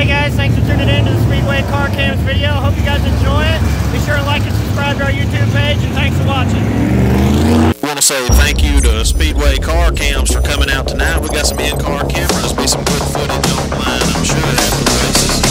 Hey guys, thanks for tuning in to the Speedway Car Cams video. Hope you guys enjoy it. Be sure to like and subscribe to our YouTube page, and thanks for watching. I want to say thank you to Speedway Car Cams for coming out tonight. We got some in-car cameras. Be some good footage online, I'm sure, after the races.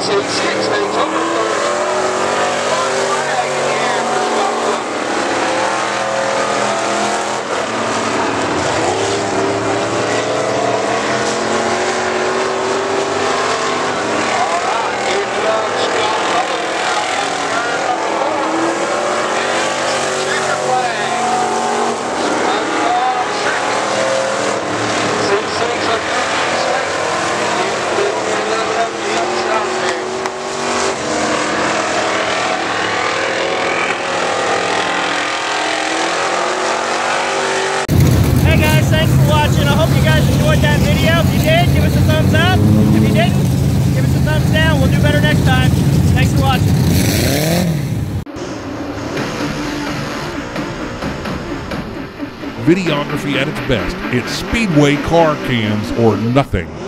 Thanks for watching. I hope you guys enjoyed that video. If you did, give us a thumbs up. If you didn't, give us a thumbs down. We'll do better next time. Thanks for watching. Videography at its best. It's Speedway car cams or nothing.